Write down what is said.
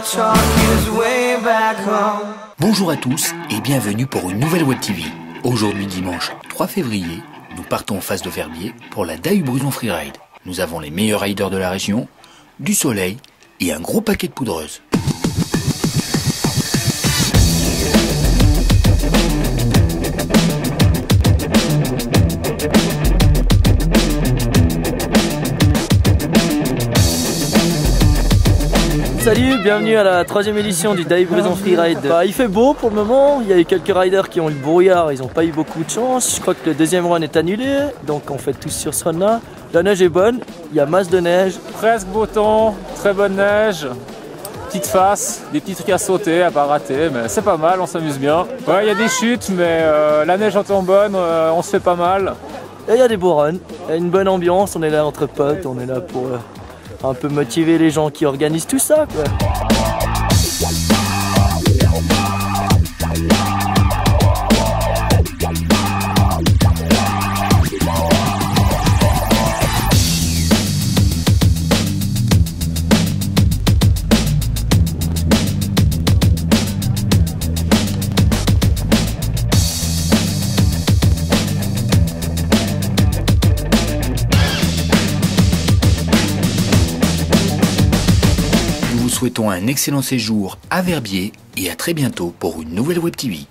chalk is way back home. Bonjour à tous et bienvenue pour une nouvelle Web TV. Aujourd'hui dimanche 3 février, nous partons en face de Verbier pour la Dahu-Bruson Freeride. Nous avons les meilleurs riders de la région, du soleil et un gros paquet de poudreuses. Salut, bienvenue à la 3e édition du Dahu-Bruson Freeride. Il fait beau pour le moment, il y a eu quelques riders qui ont eu le brouillard, ils n'ont pas eu beaucoup de chance. Je crois que le deuxième run est annulé, donc on fait tous sur ce run là. La neige est bonne, il y a masse de neige. Presque beau temps, très bonne neige, petite face, des petits trucs à sauter, à pas rater, mais c'est pas mal, on s'amuse bien. Ouais, il y a des chutes, mais la neige en temps bonne, on se fait pas mal. Et il y a des beaux runs, il y a une bonne ambiance, on est là entre potes, on est là pour un peu motiver les gens qui organisent tout ça, quoi. Nous vous souhaitons un excellent séjour à Verbier et à très bientôt pour une nouvelle Web TV.